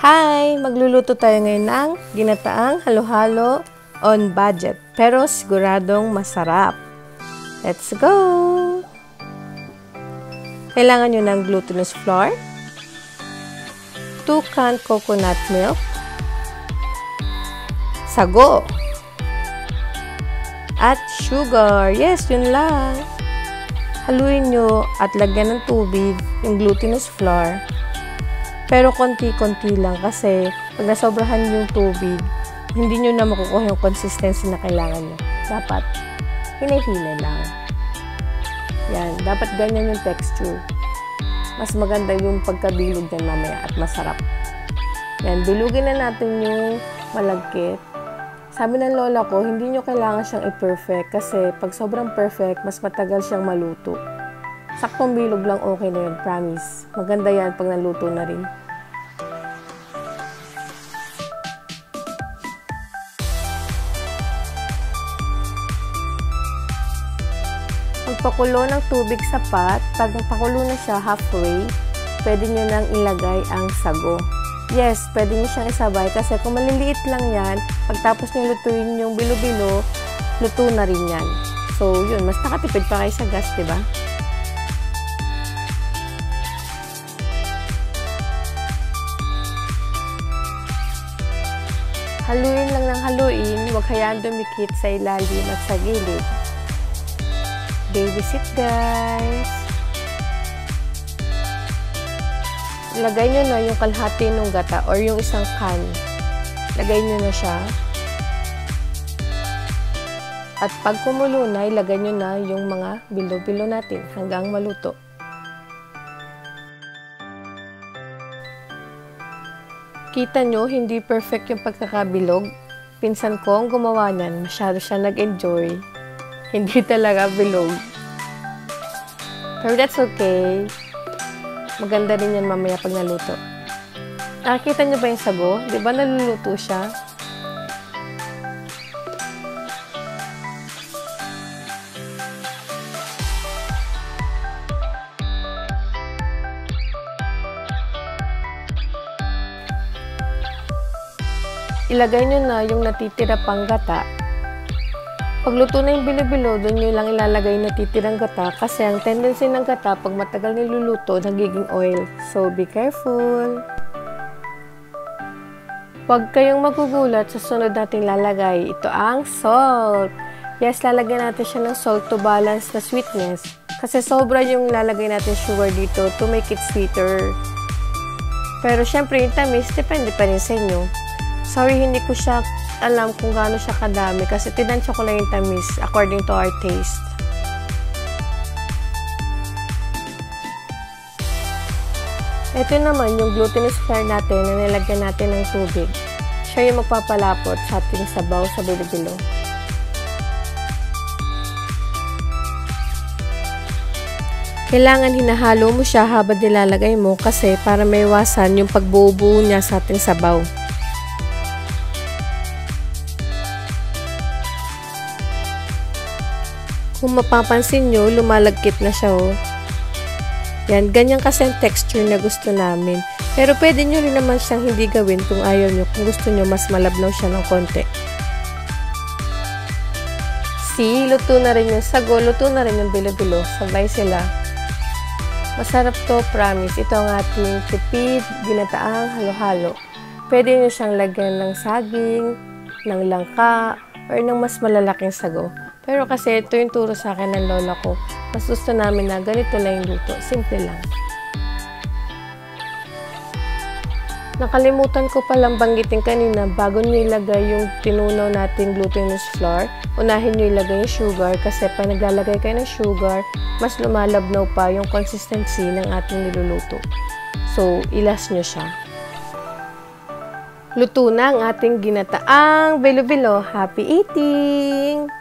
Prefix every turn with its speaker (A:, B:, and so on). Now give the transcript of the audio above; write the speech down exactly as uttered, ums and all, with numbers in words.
A: Hi! Magluluto tayo ngayon ng ginataang halo-halo on budget, pero siguradong masarap. Let's go! Kailangan nyo ng glutinous flour, two can coconut milk, sago, at sugar. Yes, yun lang. Haluin nyo at lagyan ng tubig yung glutinous flour. Pero konti-konti lang kasi pag nasobrahan yung tubig, hindi nyo na makukuha yung consistency na kailangan nyo. Dapat, hinahila lang. Yan, dapat ganyan yung texture. Mas maganda yung pagkabilog yan mamaya at masarap. Yan, bilugin na natin yung malagkit. Sabi ng lola ko, hindi nyo kailangan siyang i-perfect kasi pag sobrang perfect, mas matagal siyang maluto. Saktong bilog lang, okay na yun, promise. Maganda yan pag naluto na rin. Magpakulo ng tubig sa pot. Pag pakulo na siya halfway, pwede nyo nang ilagay ang sago. Yes, pwede nyo siyang isabay kasi kung maliliit lang yan, pagtapos nyo lutuin yung bilo-bilo, luto na rin yan. So, yun, mas nakatipid pa kayo sa gas, diba? Haluin lang ng haluin, huwag hayaan dumikit sa ilalim at sa gilid. Babysit, guys! Lagay nyo na yung kalahati ng gata or yung isang can. Lagay nyo na siya. At pag kumulo na, ilagay nyo na yung mga bilo-bilo natin hanggang maluto. Kita nyo, hindi perfect yung pagkakabilog. Pinsan ko ang gumawa niyan. Masyado siya nag-enjoy. Hindi talaga bilog. Pero that's okay. Maganda rin yan mamaya pag naluto. Nakikita nyo ba yung sago? Di ba naluluto siya? Ilagay nyo na yung natitira pang gata. Pagluto na yung bilo-bilo, doon nyo lang ilalagay yung natitirang gata kasi ang tendency ng gata, pag matagal niluluto, nagiging oil. So, be careful. Huwag kayong magugulat sa sunod natin lalagay. Ito ang salt. Yes, lalagyan natin siya ng salt to balance the sweetness. Kasi sobra yung lalagay natin sugar dito to make it sweeter. Pero syempre, yung tamis, depende pa rin sa inyo. Sorry, hindi ko siya alam kung gaano siya kadami kasi tinansya ko lang yung tamis according to our taste. Ito naman yung glutinous flour natin na nilagyan natin ng tubig. Siya yung magpapalapot sa ating sabaw sa bilo-bilo. Kailangan hinahalo mo siya habang nilalagay mo kasi para maiwasan yung pagbuo-buo niya sa ating sabaw. Kung mapapansin nyo, lumalagkit na siya, oh. Yan, ganyan kasi ang texture na gusto namin. Pero pwede nyo rin naman siyang hindi gawin kung ayaw nyo. Kung gusto nyo, mas malabnaw siya ng konti. See, luto na rin yung sago, luto na rin yung bilo-bilo. Sabay sila. Masarap to, promise. Ito ang ating tipid, ginataang halo-halo. Pwede nyo siyang lagyan ng saging, ng langka, or ng mas malalaking sago. Pero kasi ito yung turo sa akin ng lola ko. Mas gusto namin na ganito lang yung luto. Simple lang. Nakalimutan ko palang banggitin kanina bago nyo ilagay yung tinunaw nating glutinous flour. Unahin nyo ilagay yung sugar kasi pag naglalagay kayo ng sugar, mas lumalabnaw pa yung consistency ng ating niluluto. So, ilas nyo siya. Luto na ang ating ginataang bilo-bilo. Happy eating!